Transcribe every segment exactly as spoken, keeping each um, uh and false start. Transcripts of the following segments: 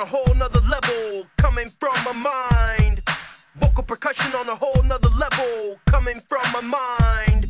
a whole nother level, coming from my mind. Vocal percussion on a whole nother level, coming from my mind.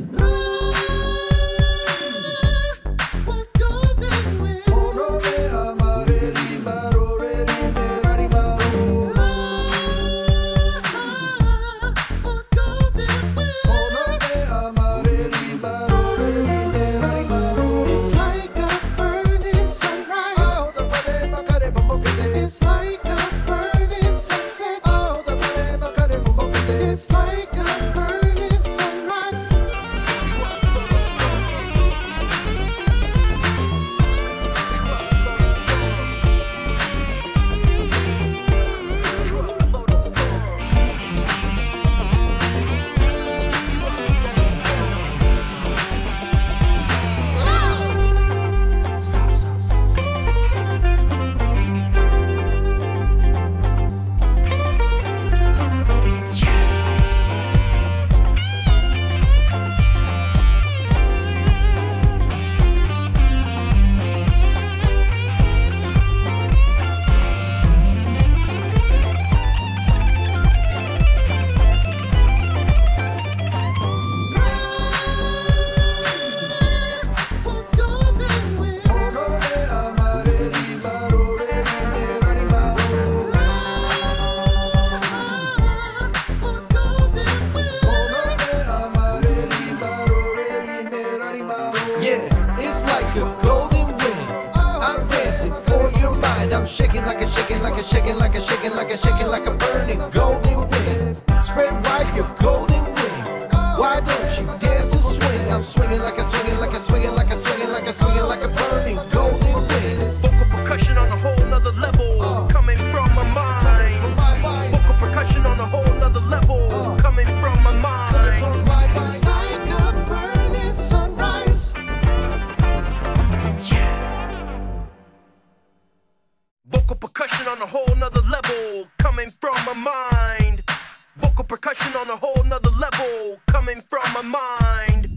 I'm shaking like a shaking like a shaking like a shaking like a shaking like a burning golden wind. Spread wide your golden wing. Why don't you dance to swing? I'm swinging like a swinging like a swinging like a swinging like a swinging like a burning golden wind. Vocal percussion on a whole nother level, uh, coming from my mind. From my mind. Vocal percussion on a whole nother level, uh, coming from my mind. From my mind. It's like a burning sunrise. Vocal percussion on a whole nother level, coming from my mind. Vocal percussion on a whole nother level, coming from my mind.